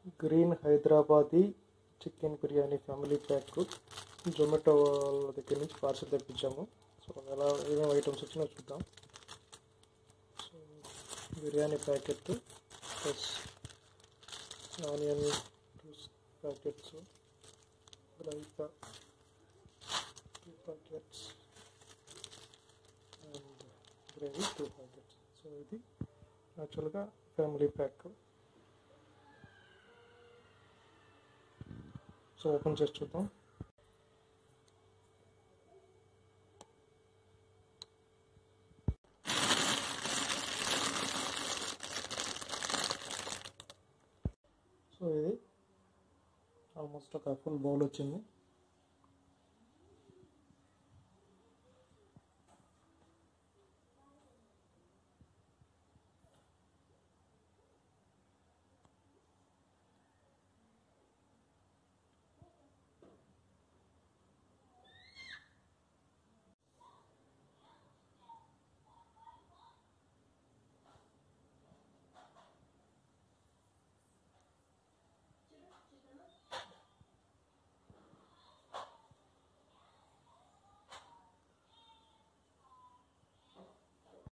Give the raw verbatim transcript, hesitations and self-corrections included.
Green Hyderabadi chicken biryani family pack Zomato వాళ్ళ దగ్గర నుంచి పార్సల్ తెప్పించాము. సో ఎలా ఏమేమి ఐటమ్స్ వచ్చినా చూద్దాం. So biryani packet plus onion two packets, raita two packets and gravy two packets. So ఇది యాక్చువల్గా ఫ్యామిలీ ప్యాక్. సో ఓపెన్ చేసి చూద్దాం. సో ఇది ఆల్మోస్ట్ ఒక ఫుల్ బౌల్ వచ్చింది.